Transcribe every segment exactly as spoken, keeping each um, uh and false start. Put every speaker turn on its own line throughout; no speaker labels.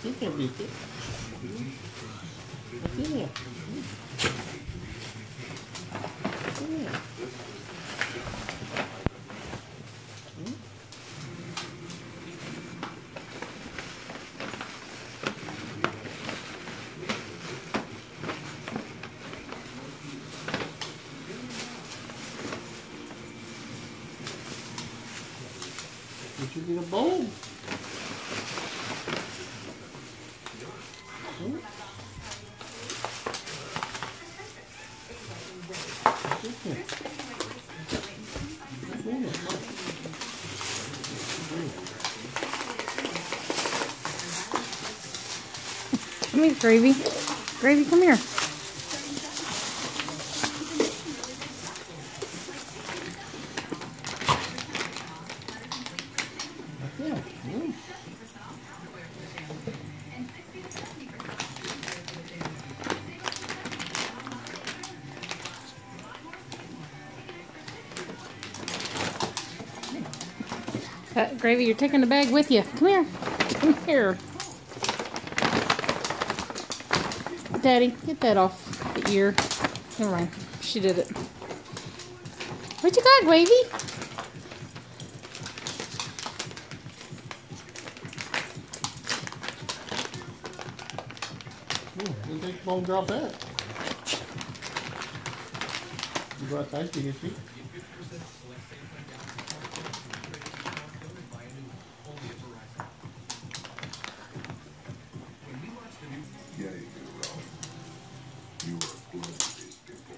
Sit there, Biscuit. Sit there. Sit there. Did you get a bowl? Hmm?
Come here, Gravy. Gravy, come here.
Yeah. Mm.
Uh, Gravy, you're taking the bag with you. Come here. Come here. Daddy, get that off the ear. Never mind. She did it. What you got, Gravy?
Mm. Didn't think you won't drop that. You brought ice cream, didn't you?
Yeah, you do, Ralph. You were good to these people.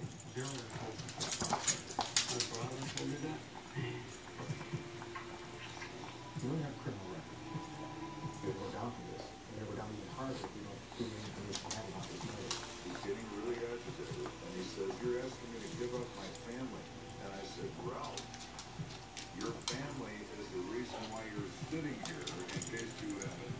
You don't have criminal record.
They go down for this. And they go down even harder if you don't give me information I have about this murder.
He's getting really agitated, and he says, "You're asking me to give up my family." And I said, "Ralph, your family is the reason why you're sitting here in case you have